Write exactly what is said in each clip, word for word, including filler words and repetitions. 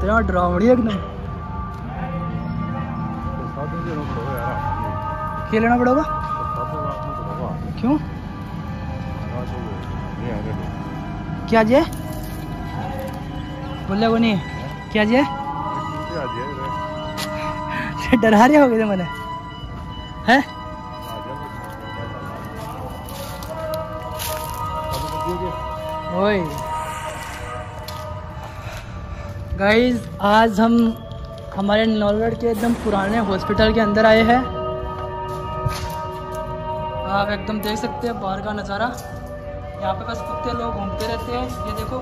इतना डरावनी एकदम। खेलना पड़ेगा क्यों? क्या जे बोले वो नहीं क्या जे डरा रहे हो गए मैंने है। ओए गाइस, आज हम हमारे नौलगढ़ के एकदम पुराने हॉस्पिटल के अंदर आए हैं। आप एकदम देख सकते हैं बाहर का नज़ारा। यहाँ पे बस कुत्ते लोग घूमते रहते हैं, ये देखो।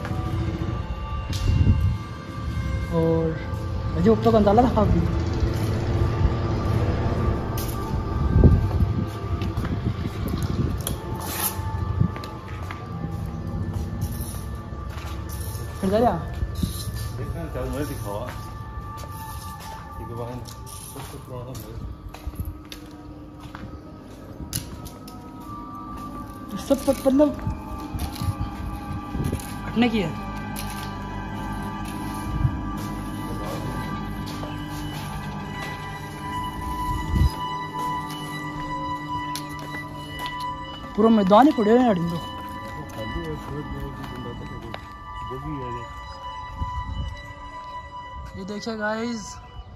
और मुझे ऊपर गंदाला था काफ़ी। फिर जा रहा सब मतलब हटने की है। पूरा मैदान ही पड़े हैं तो। ये देखिए गाइस,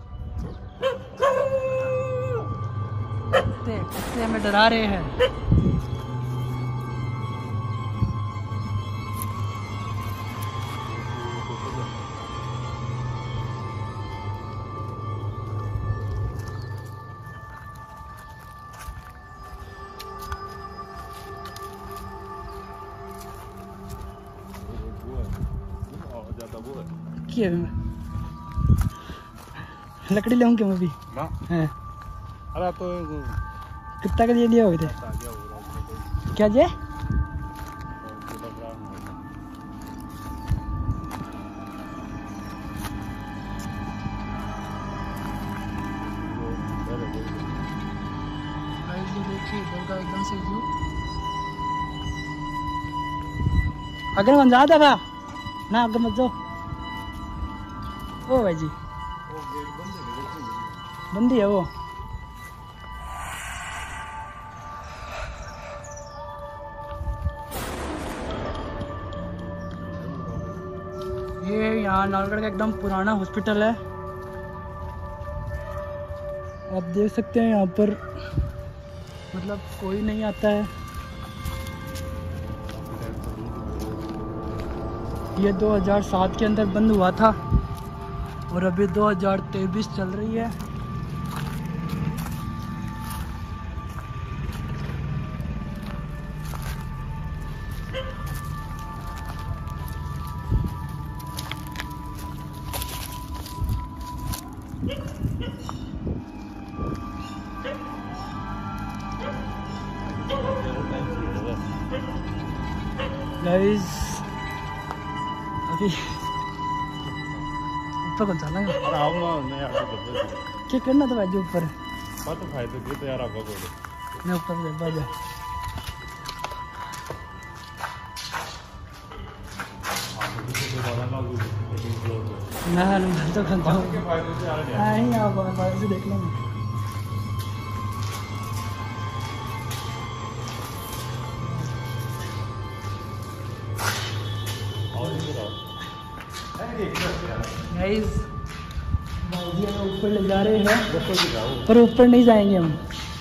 कुत्ते कुत्ते हमें डरा रहे हैं। क्या मैं लकड़ी ले क्या मैं भी है। अरे तो कितना के लिए लिया हुए थे क्या जे? देखिए इधर का एकदम से व्यू। अगर मन जाता था ना आगे मत जाओ। ओ भाई जी बंदी है वो। ये यहाँ नौलगढ़ का एकदम पुराना हॉस्पिटल है। आप देख सकते हैं यहाँ पर मतलब कोई नहीं आता है। ये दो हज़ार सात के अंदर बंद हुआ था और अभी दो हज़ार तेईस चल रही है। गाइस अभी ऊपर कौन चला है? क्या करना था भाई ऊपर? मैं ऊपर से बाजा ना ना तो खाता हूँ। नहीं आप बाहर से देख लेंगे। गाइस भाई हमें ऊपर ले जा रहे हैं पर ऊपर नहीं जाएंगे हम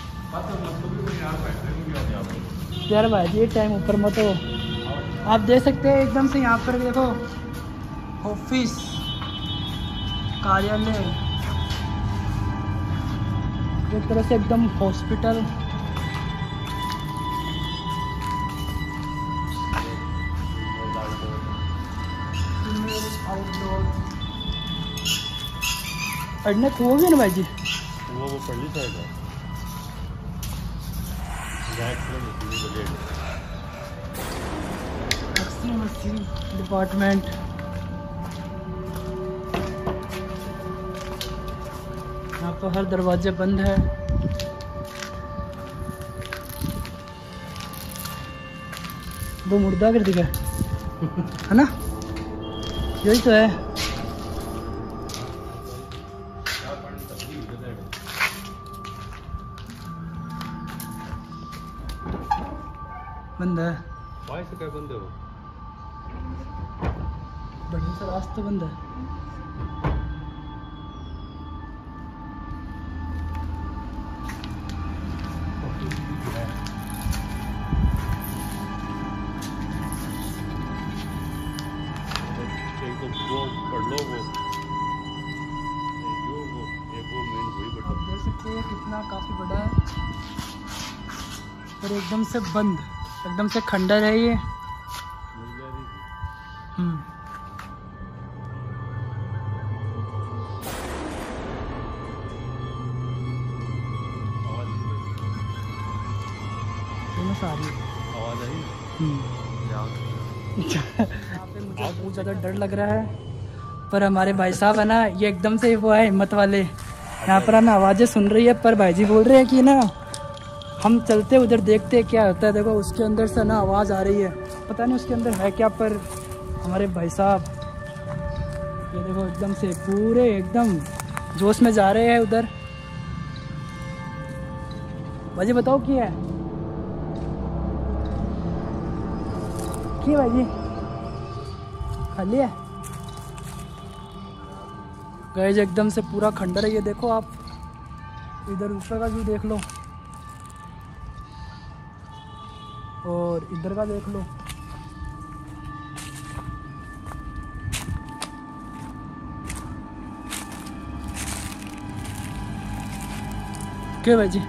यार भाई जी। टाइम ऊपर मत हो। आप देख सकते हैं एकदम से यहाँ पर देखो ऑफिस कार्यालय एक तरह से एकदम हॉस्पिटल। अड़ने को भी ना भाई जी वो वो पढ़ली जाएगा डिपार्टमेंट। यहाँ पर हर दरवाजे बंद है। वो मुर्दा कर दिया है ना, यही तो है। बंद है। भाई से क्या बंद है वो? बढ़िया सा रास्ता बंद है। एक तो वो पढ़ लो वो जो वो एक वो मेन वही बटा। आप देख सकते हैं कितना काफ़ी बड़ा है और एकदम से बंद, एकदम से खंडर है ये। हम्म सारी आवाज आई। यहाँ पे मुझे बहुत ज़्यादा डर लग रहा है, पर हमारे भाई साहब है ना, ये एकदम से वो है हिम्मत वाले। यहाँ पर हमें आवाज़ें सुन रही है, पर भाई जी बोल रहे हैं कि ना हम चलते उधर देखते क्या होता है। देखो उसके अंदर से ना आवाज़ आ रही है, पता नहीं उसके अंदर है क्या, पर हमारे भाई साहब ये देखो एकदम से पूरे एकदम जोश में जा रहे हैं उधर। भाई बताओ क्या है की भाई जी? खाली है गाइस, एकदम से पूरा खंडर है ये। देखो आप इधर ऊपर का व्यू देख लो और इधर का देख लो। क्या भाई जी?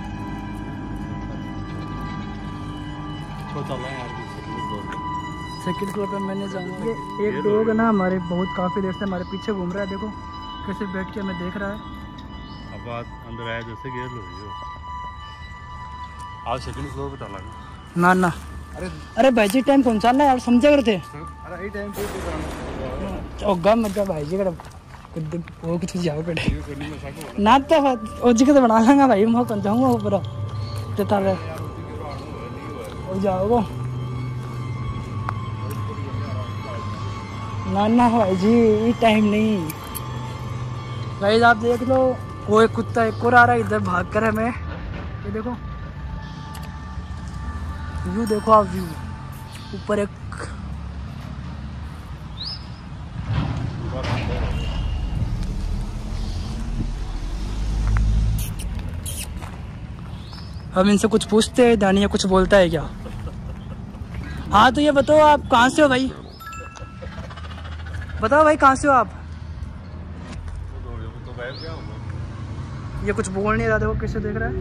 सेकंड फ्लोर पे मैंने जाऊँगा। ये एक डॉग है ना हमारे, बहुत काफ़ी देर से हमारे पीछे घूम रहा है। देखो कैसे बैठ के हमें देख रहा है। अब बात अंदर आया जैसे गेर लो यो आज सेकंड फ्लोर पे चला ना ना। अरे अरे भाई जी टाइम कौन चल रहा है यार, समझा करते। अरे ये टाइम पे कराना ओगा मतलब भाई जी का वो कुछ जाओ पड़े ना तो ओ जी के बना लेंगे भाई, मैं कौन जाऊंगा ऊपर ते ताले ओ जाओ ना ना भाई जी, ये टाइम नहीं। गाइस आप देख लो, वो एक कुत्ता एक और आ रहा है इधर भाग कर हमें। ये देखो व्यू, देखो आप व्यू ऊपर एक हम इनसे कुछ पूछते हैं, दानिया कुछ बोलता है क्या? हाँ तो ये बताओ आप कहाँ से हो भाई? बताओ भाई कहाँ से हो आप? ये कुछ बोल नहीं रहा, देखो कैसे देख रहा है।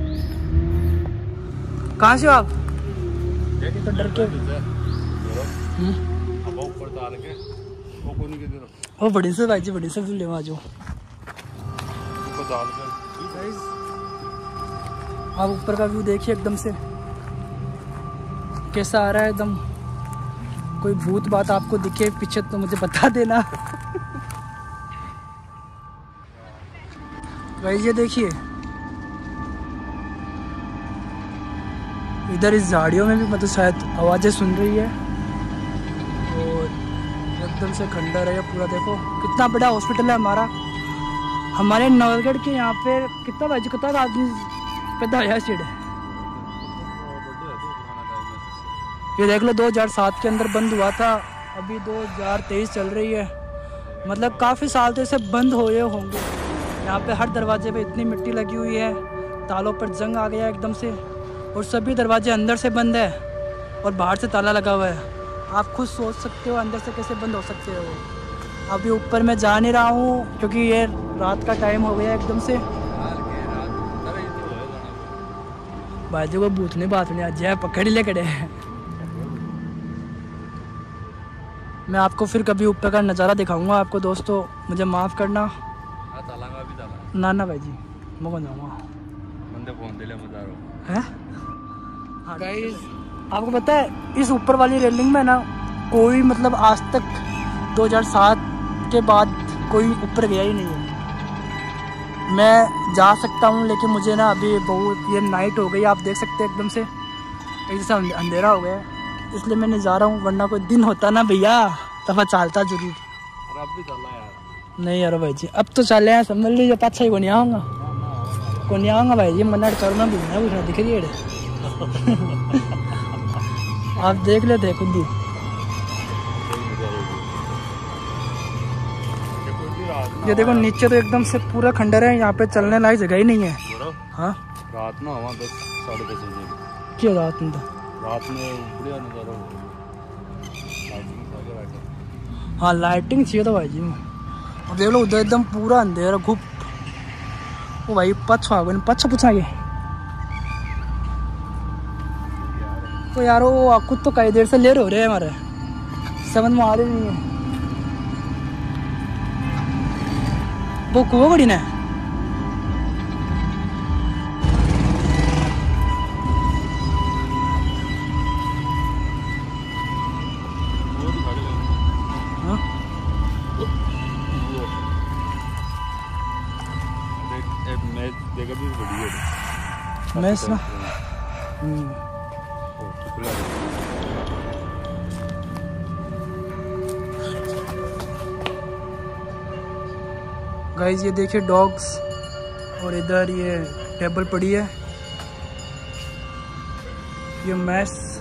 कहाँ से हो आप? ये तो डर के ओ बड़ी से भाई जी, बड़ी से ले आ जाओ। आप ऊपर का व्यू देखिए एकदम से कैसा आ रहा है एकदम। कोई भूत बात आपको दिखे पीछे तो मुझे बता देना। गाइस ये देखिए इधर इस झाड़ियों में भी मतलब शायद आवाज़ें सुन रही है और एकदम से खंडर है ये पूरा। देखो कितना बड़ा हॉस्पिटल है हमारा, हमारे नवलगढ़ के यहाँ पे कितना भाई जी कितना आदमी पैदा हुआ सीट है। ये देख लो दो हज़ार सात के अंदर बंद हुआ था, अभी दो हज़ार तेईस चल रही है, मतलब काफ़ी साल तो इसे बंद हुए होंगे। यहाँ पे हर दरवाजे पे इतनी मिट्टी लगी हुई है, तालों पर जंग आ गया एकदम से, और सभी दरवाजे अंदर से बंद है और बाहर से ताला लगा हुआ है। आप खुद सोच सकते हो अंदर से कैसे बंद हो सकते हो। अभी ऊपर मैं जा नहीं रहा हूँ क्योंकि ये रात का टाइम हो गया एकदम से। भाई जी को भूतने बात नहीं आज है, पकड़ ले खड़े हैं। मैं आपको फिर कभी ऊपर का नज़ारा दिखाऊंगा आपको दोस्तों, मुझे माफ़ करना। ना ना भाई जी मैं कौन जाऊँगा है। हाँ गाइस आपको पता है इस ऊपर वाली रेलिंग में ना कोई मतलब आज तक दो हज़ार सात के बाद कोई ऊपर गया ही नहीं है। मैं जा सकता हूँ लेकिन मुझे ना अभी बहुत ये नाइट हो गई, आप देख सकते हैं एकदम से एक जैसा अंधेरा हो गया, इसलिए मैं नहीं जा रहा हूँ। वरना कोई दिन होता ना भैया तब चालता जरूर। अब भी चलना यार। नहीं यार भाई जी अब तो चले हैं, समझ लीजिए पाँच छः को नहीं आऊँगा को नहीं आऊँगा भाई जी। मना चलना भी ना पूछना दिख रही है आप देख लेते खुद ही। ये देखो नीचे तो एकदम से पूरा खंडर है, यहाँ पे चलने लायक जगह ही नहीं है। हाँ रात में हवा दस साढ़े दस बजे क्या रात में तो रात में बढ़िया नजारा हो। हाँ लाइटिंग चाहिए तो भाई जी। अब देख लो उधर एकदम पूरा अंधेरा घुप। ओ भाई पछ आ गए पछ पूछाएंगे तो यार वो कुछ तो कई देर से लेट हो रहे हैं हमारे, समझ में आ रही नहीं है। वो कुआ बड़ी ना मैच ना गाइस ये देखिए डॉग्स, और इधर ये टेबल पड़ी है, ये मैच